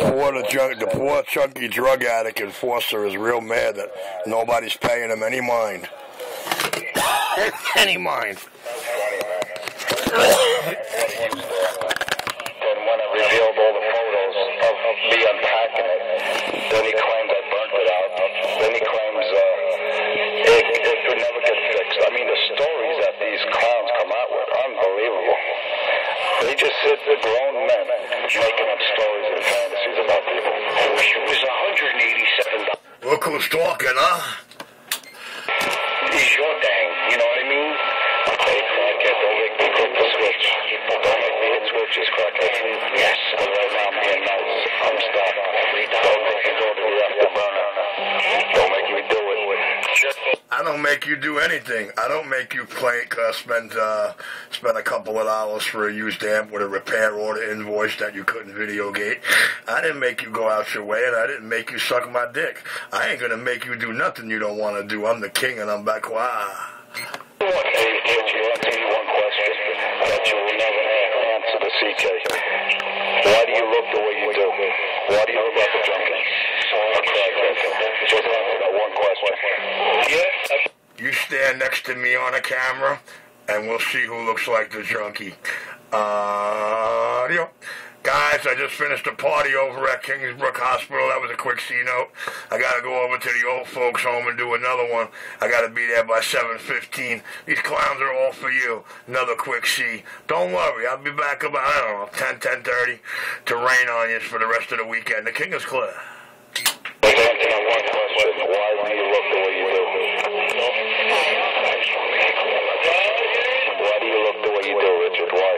The poor chunky drug addict enforcer is real mad that nobody's paying him any mind. Any mind. Then when I revealed all the photos of me unpacking it, then he claimed I burnt it out. Then he claims it would never get fixed. I mean, the stories that these clowns come out with, unbelievable. They just sit there, grown men, making up stories and fantasies about people. It was $187. Look who's talking, huh? He's your dang, you know what I mean? Hey, crackhead, don't make me flip the switch. Don't make me hit switches, crackhead. Yes, right now I'm being nice. I'm stopped. Don't make me go to the afterburner. Don't make me do it. I don't make you do anything. I don't make you spend a couple of dollars for a used amp with a repair order invoice that you couldn't videogate. I didn't make you go out your way, and I didn't make you suck my dick. I ain't gonna make you do nothing you don't want to do. I'm the king, and I'm back. Wow. Hey, kid, you answer me one question that you will never answer to CK. Why do you look the way you do? Why do you look like a junkie? A crackhead. Just answer that one question. Yeah. You stand next to me on a camera, and we'll see who looks like the junkie. Guys, I just finished a party over at Kingsbrook Hospital. That was a quick C-note. I gotta go over to the old folks' home and do another one. I gotta be there by 7:15. These clowns are all for you. Another quick C. Don't worry, I'll be back about, 10:30 to rain on you for the rest of the weekend. The king is clear. One question. Why do you look the way you do? Why do you look the way you do, Richard? Why?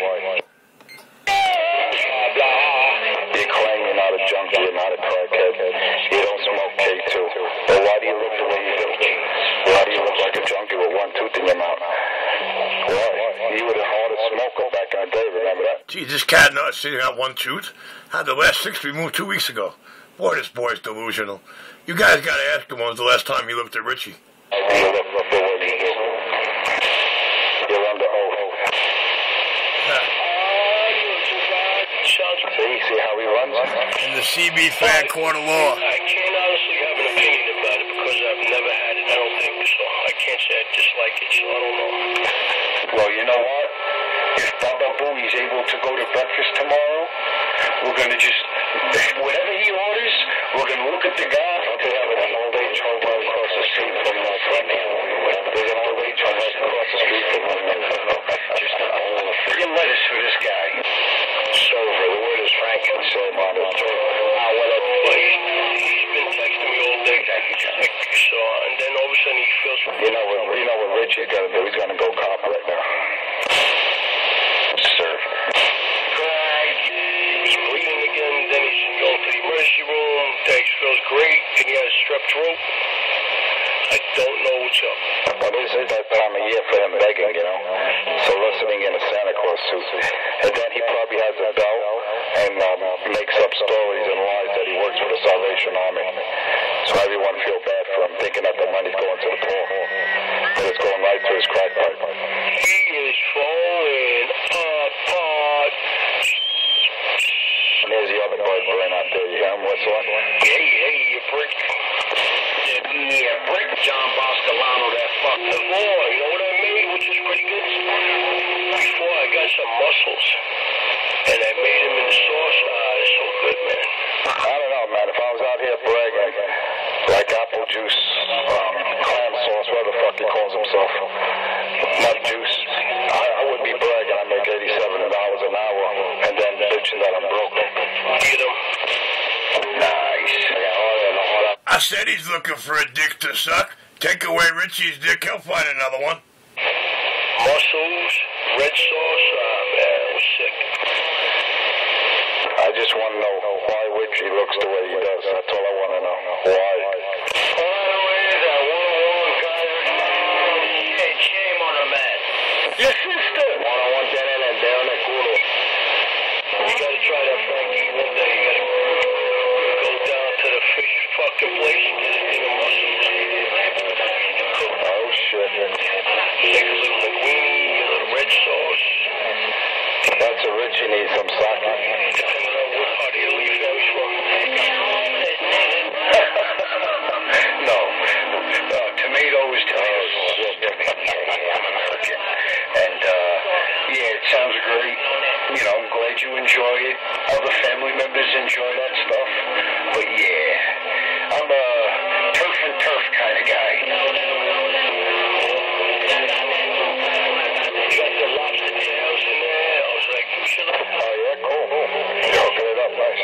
You claim you're not a junkie, you're not a crackhead. You don't smoke K2. But why do you look the way you do? Why do you look like a junkie with one tooth in your mouth? Why? You were the hardest smoker back in the day, remember that? Gee, this cat not sitting out one tooth. Had the last 6 removed 2 weeks ago. Boy, this boy's delusional. You guys gotta ask him when was the last time he looked at Richie. You look the way you do. You're under oath. See how he runs? In the CB fan court of law. I can't honestly have an opinion about it because I've never had it. I don't think so. I can't say I dislike it, so I don't know. Well, you know what? If Baba Booey's able to go to breakfast tomorrow, we're going to just, whatever he orders, we're going to look at the guy. They have an old-age home right across the street from my friend. There's an old-age home right across the street from my just a whole of freaking lettuce for this guy. Server, the word is frankincense on it. He's been texting me all day. So, and then all of a sudden he feels... You know what Richie's got to do? He's going to go cop right now. Serve. He's bleeding again, then he's going to the emergency room, then he feels great, and he has strep throat. I don't know what's up. Well, this is that time of year for him begging, you know. Soliciting in a Santa Claus suit. And then he probably has a belt and makes up stories and lies that he works for the Salvation Army. So everyone feel bad for him, thinking that the money's going to the poor. But it's going right to his crack pipe. He is falling apart. And there's the other bird brain out there. You hear him whistling? Hey, you prick. Yeah, brick John Boscolano, that fuck. Before, you know what I made, which is pretty good? Before I got some mussels, and I made them in the sauce. It's so good, man. I don't know, man. If I was out here bragging, like apple juice, clam sauce, whatever the fuck he calls himself, nut juice, I would be bragging I make $87 an hour, and then bitching that I'm broke. Get him. Nice. I said he's looking for a dick to suck. Take away Richie's dick, he'll find another one. Mussels, red sauce, man, it was sick. I just want to know why Richie looks the way he does. That's all I want to know. Why? All I know is that one-on-one guy. Shame on a man. Your sister. One-on-one, Daniel, and down the culo. You gotta try that Frankie one day. You gotta go down to the fish fucking place and get a thing of mussels. Oh, shit. Make a little linguine, a little red sauce. That's a Richie needs some sake. Depending on what part of Italy your family's from. other family members enjoy that stuff. But yeah, I'm a turf and turf kind of guy. You got the lobster tails in there. I was like, you should have. Oh yeah, cool. You're hooking it up nice.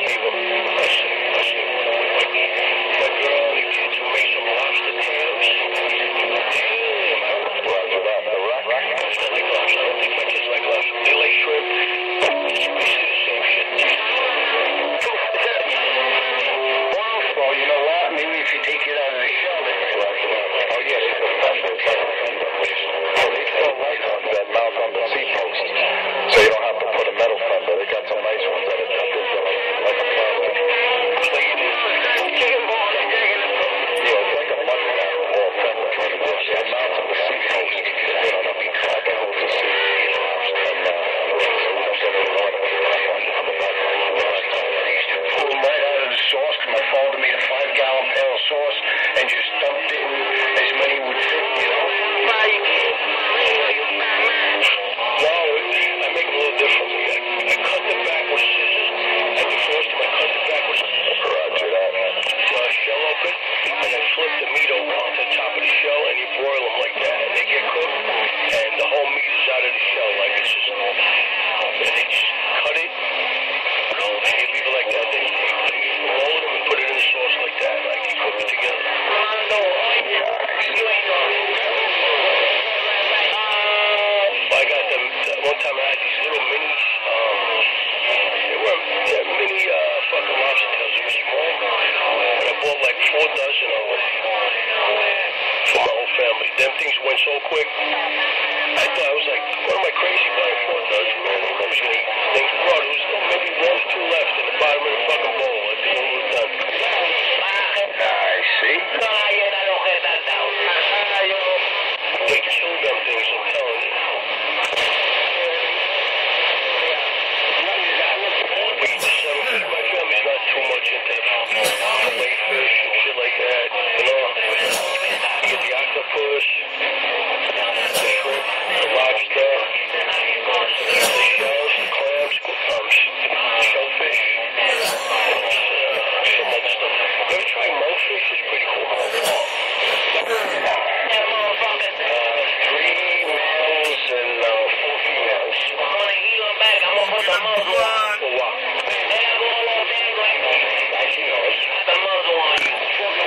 My girl and the kids will make some lobster tails. Roger that. The rack. I like lobster. I don't think my kids like lobster. They like shrimp. It's basically the same shit. Well, you know what? Maybe if you take it out of the shell, they may like it. Oh yes, it's a fender. They throw light on that mount on the seat post, so you don't have to put a metal fender. They got some nice ones that are tucked into like a fender. Yeah, it's like a mudguard or a fender. It mounts on the seat post. I can hold the seat. Pull them right out of the sauce because my father made a 5-gallon pail of sauce and just dumped it in as many would fit, you know. No, I make it a little differently. I cut them back with scissors. I defrost them. I cut them back with scissors. Roger that. Shell open, and I flip the meat over onto the top of the shell, and you broil them like that, and they get cooked, and the whole meat is out of the shell, like it's just, and they just cut it, and you leave it like that, then you roll them and put it in the sauce like that, like you cook it together. I got them, one time I had these little minis, they were mini fucking lobster tails, they were small, but I bought like 4 dozen of them for my whole family. Them things went so quick, I thought, I was like, what am I crazy buying 4 dozen, man? I was gonna eat these things. Bro, there was maybe 1 or 2 left in the bottom of the fucking bowl. I think it was done. I see. They killed them things, I'm telling you. We eat the shellfish. My family's not too much into the fillet fish and shit like that, you know. You get the octopus, the shrimp, the lobster, the shells, the crabs, shellfish, some other stuff. You ever try monkfish? It's pretty cool. 3 males and 4 females. I'm gonna eat them back. I'm gonna put the muzzle on. For what? The muzzle on you.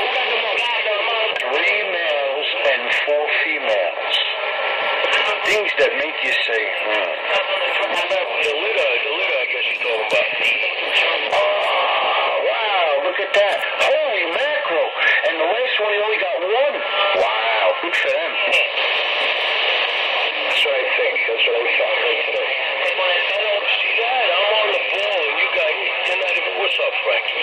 3 males and 4 females. Things that make you say, The litter, I guess you're talking about. Oh, wow, look at that. Holy mackerel. And the last one, he only got 1. Wow, good for them. That's what I think. That's what I found out today. See that? I'm on the ball, and you guys, you're not even, what's up, Frankie?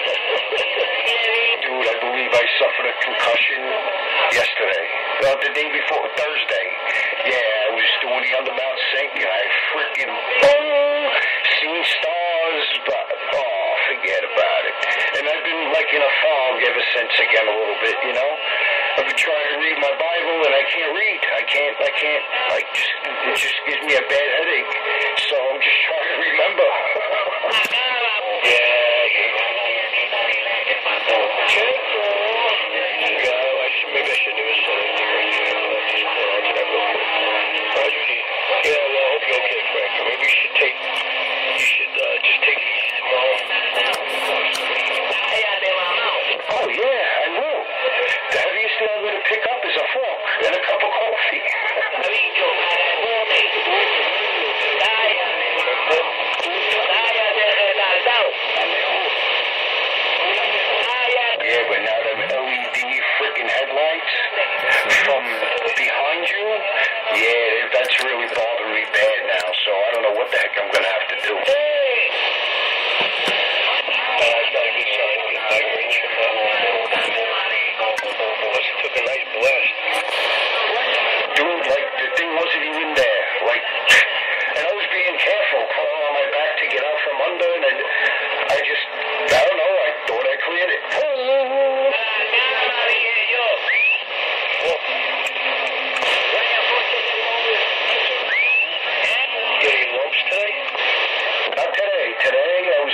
Dude, I believe I suffered a concussion yesterday. The day before, Thursday. Yeah, I was doing the Undermount Sink, and I freaking, seen stars, but, forget about it. And I've been, like, in a fog ever since again a little bit, you know? I've been trying to read my Bible, and I can't read. It just gives me a bad headache. So I'm just trying to remember. Maybe I shouldn't even say anything right there. Just hold on to that real quick. Yeah, well, I hope you're okay, Frank. Maybe you should just take it easy tomorrow. Oh, yeah, I will. The heaviest thing I'm going to pick up is a fork and a cup of coffee.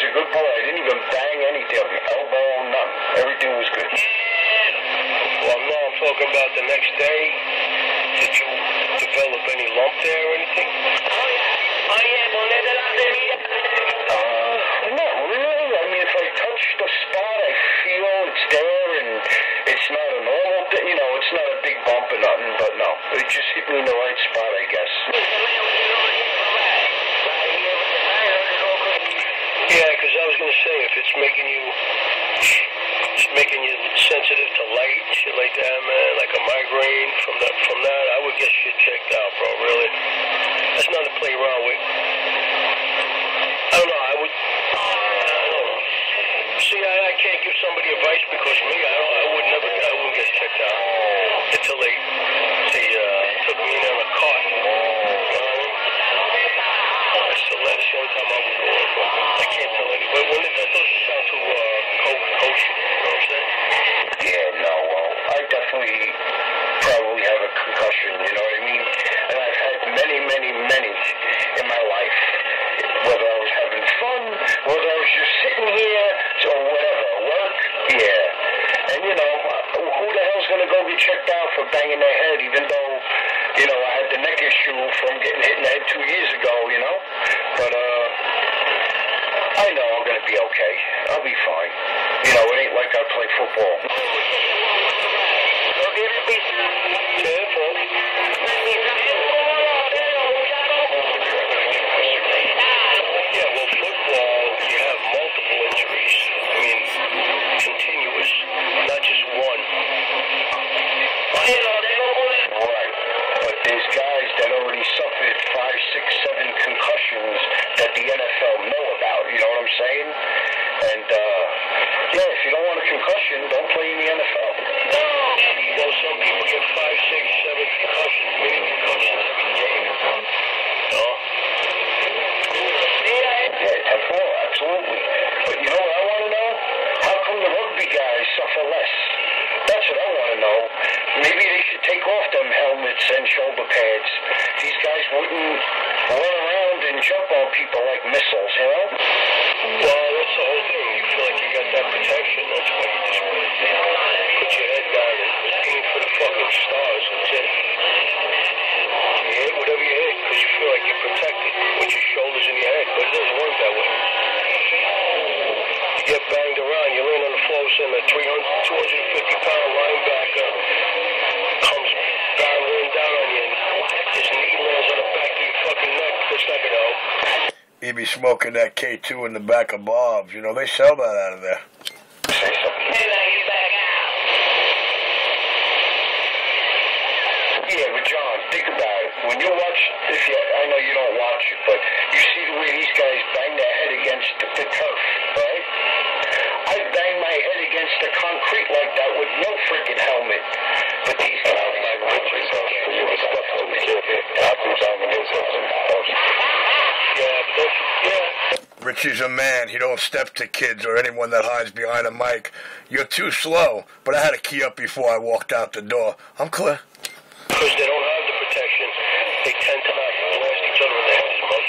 a good boy. I didn't even bang anything, elbow, nothing. Everything was good. Well, no, I'm talking about the next day. Did you develop any lump there or anything? Not really. I mean, if I touch the spot, I feel it's there, and it's not a normal thing. You know, it's not a big bump or nothing, but no. It just hit me in the right spot, I guess. Yeah, because I was going to say, if it's making you sensitive to light and shit like that, man, like a migraine from that, I would get shit checked out, bro, really. That's not to play around with. I don't know, I don't know. See, I can't give somebody advice because me, I wouldn't get checked out until they took me in on a cart. You know what I mean? That's the only time I would go in, but I can't tell anybody. When it doesn't sound too kosher, you know what I'm saying? Yeah, no, I definitely probably have a concussion, you know what I mean? And I've had many, many, many in my life. Whether I was having fun, whether I was just sitting here, or whatever, work, yeah. And, you know, who the hell's going to go get checked out for banging their head, even though, you know, I had the neck issue from getting hit in the head 2 years ago, you know? But, I know I'm going to be okay. I'll be fine. You know, it ain't like I play football. Yeah, well, football, you have multiple injuries. I mean, continuous, not just one. Right. But there's guys that already suffered 5, 6, 7 concussions that the NFL know about. You know what I'm saying? And, yeah, if you don't want a concussion, don't play in the NFL. Well, some people get 5, 6, 7 concussions, many concussions every game. No? Yeah, 10-4, absolutely. But you know what I want to know? How come the rugby guys suffer less? That's what I want to know. Maybe they should take off them helmets and shoulder pads. These guys wouldn't run around and jump on people like missiles, you know? Well, that's the whole thing. You feel like you got that protection. That's why you just put your head down and aim for the fucking stars. That's it. You hit whatever you hit because you feel like you're protected with your shoulders and your head, but it doesn't work that way. You get banged around, you land on the floor, and a 250-pound linebacker comes barreling down on you, and his knee lands on the back of your fucking neck. That's not gonna help. He'd be smoking that K2 in the back of Bob's. You know, they sell that out of there. Yeah, but John, think about it. When you watch, I know you don't watch it, but you see the way these guys bang their head against the turf, right? I bang my head against the concrete like that with no freaking helmet. But these guys, Richie's a man. He don't step to kids or anyone that hides behind a mic. You're too slow, but I had a key up before I walked out the door. I'm clear. Because they don't have the protection, they tend to not blast each other in the head as much.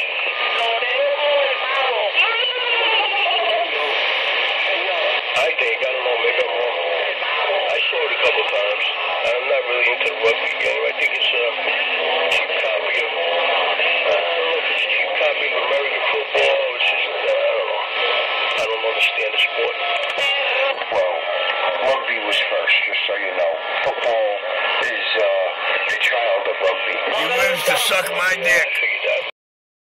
I think, I don't know, maybe I'm wrong. I saw it a couple times. I'm not really into the rugby game. I think it's a cheap copy of, I don't know if it's a cheap copy of American football or it's just, I don't know. I don't understand the sport. well, rugby was first, just so you know. Football is the child of rugby. He lives to suck my dick.